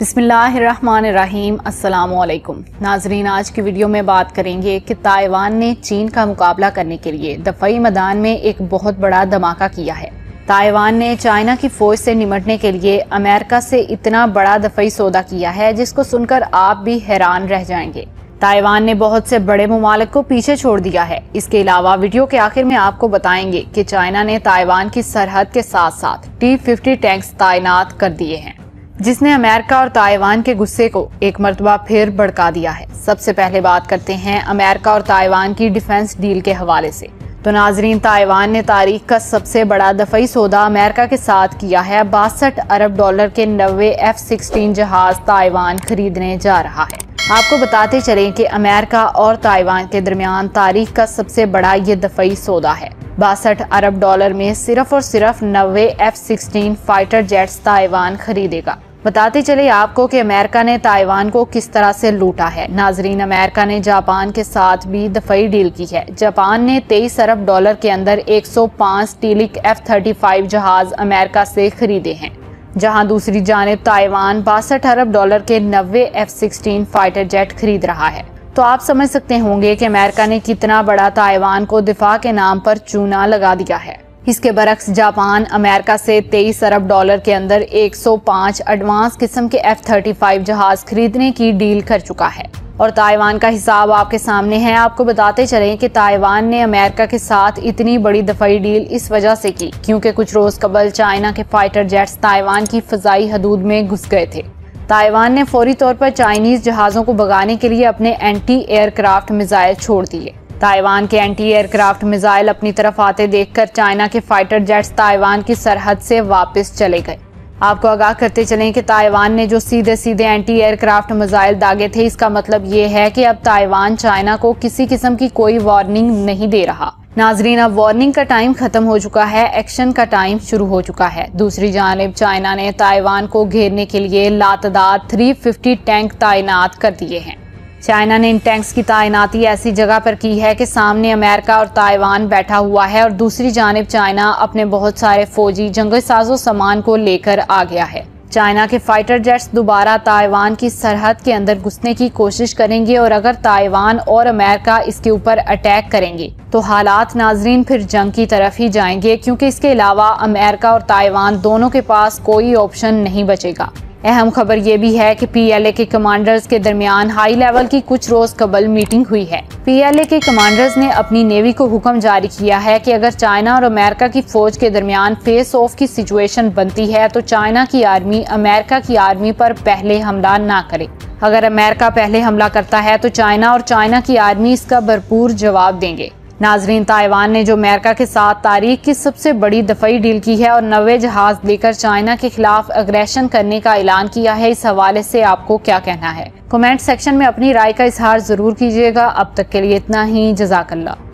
बिस्मिल्लाहिर्रहमानिर्रहीम। अस्सलामुअलैकुम नाजरीन, आज की वीडियो में बात करेंगे कि ताइवान ने चीन का मुकाबला करने के लिए दफाई मैदान में एक बहुत बड़ा धमाका किया है। ताइवान ने चाइना की फौज से निपटने के लिए अमेरिका से इतना बड़ा दफाई सौदा किया है जिसको सुनकर आप भी हैरान रह जाएंगे। ताइवान ने बहुत से बड़े ममालिक को पीछे छोड़ दिया है। इसके अलावा वीडियो के आखिर में आपको बताएंगे कि चाइना ने ताइवान की सरहद के साथ साथ T-50 टैंक्स तैनात कर दिए हैं, जिसने अमेरिका और ताइवान के गुस्से को एक मर्तबा फिर भड़का दिया है। सबसे पहले बात करते हैं अमेरिका और ताइवान की डिफेंस डील के हवाले से। तो नाजरीन, ताइवान ने तारीख का सबसे बड़ा दफाई सौदा अमेरिका के साथ किया है। 62 अरब डॉलर के 90 F-16 जहाज ताइवान खरीदने जा रहा है। आपको बताते चलें कि अमेरिका और ताइवान के दरमियान तारीख का सबसे बड़ा ये दफाई सौदा है। 62 अरब डॉलर में सिर्फ और सिर्फ 90 F-16 फाइटर जेट्स ताइवान खरीदेगा। बताते चले आपको कि अमेरिका ने ताइवान को किस तरह से लूटा है। नाजरीन, अमेरिका ने जापान के साथ भी दफाई डील की है। जापान ने 23 अरब डॉलर के अंदर 105 लीक F-35 जहाज अमेरिका से खरीदे हैं, जहां दूसरी जानिब ताइवान 62 अरब डॉलर के 90 F-16 फाइटर जेट खरीद रहा है। तो आप समझ सकते होंगे कि अमेरिका ने कितना बड़ा ताइवान को दिफा के नाम पर चूना लगा दिया है। इसके बरक्स जापान अमेरिका से 23 अरब डॉलर के अंदर 105 एडवांस किस्म के F-35 जहाज खरीदने की डील कर चुका है और ताइवान का हिसाब आपके सामने है। आपको बताते चलें कि ताइवान ने अमेरिका के साथ इतनी बड़ी दफाई डील इस वजह से की क्योंकि कुछ रोज कबल चाइना के फाइटर जेट्स ताइवान की फजाई हदूद में घुस गए थे। ताइवान ने फौरी तौर पर चाइनीज जहाजों को भगाने के लिए अपने एंटी एयरक्राफ्ट मिसाइल छोड़ दिए। ताइवान के एंटी एयरक्राफ्ट मिसाइल अपनी तरफ आते देखकर चाइना के फाइटर जेट्स ताइवान की सरहद से वापस चले गए। आपको आगाह करते चलें कि ताइवान ने जो सीधे सीधे एंटी एयरक्राफ्ट मिसाइल दागे थे, इसका मतलब ये है कि अब ताइवान चाइना को किसी किस्म की कोई वार्निंग नहीं दे रहा। नाजरीन, अब वार्निंग का टाइम खत्म हो चुका है, एक्शन का टाइम शुरू हो चुका है। दूसरी जानिब चाइना ने ताइवान को घेरने के लिए लातदार 350 टैंक तैनात कर दिए हैं। चाइना ने इन टैंक्स की तैनाती ऐसी जगह पर की है कि सामने अमेरिका और ताइवान बैठा हुआ है और दूसरी जानिब चाइना अपने बहुत सारे फौजी जंगी साजो सामान को लेकर आ गया है। चाइना के फाइटर जेट्स दोबारा ताइवान की सरहद के अंदर घुसने की कोशिश करेंगे और अगर ताइवान और अमेरिका इसके ऊपर अटैक करेंगे तो हालात नाजरीन फिर जंग की तरफ ही जाएंगे, क्योंकि इसके अलावा अमेरिका और ताइवान दोनों के पास कोई ऑप्शन नहीं बचेगा। अहम खबर ये भी है कि PLA के कमांडर्स के दरमियान हाई लेवल की कुछ रोज कबल मीटिंग हुई है। PLA के कमांडर्स ने अपनी नेवी को हुक्म जारी किया है कि अगर चाइना और अमेरिका की फौज के दरमियान फेस ऑफ की सिचुएशन बनती है तो चाइना की आर्मी अमेरिका की आर्मी पर पहले हमला ना करे। अगर अमेरिका पहले हमला करता है तो चाइना और चाइना की आर्मी इसका भरपूर जवाब देंगे। नाजरीन, ताइवान ने जो अमेरिका के साथ तारीख की सबसे बड़ी दफाई डील की है और 90 जहाज लेकर चाइना के खिलाफ अग्रेशन करने का ऐलान किया है, इस हवाले से आपको क्या कहना है? कमेंट सेक्शन में अपनी राय का इजहार जरूर कीजिएगा। अब तक के लिए इतना ही। जज़ाकल्लाह।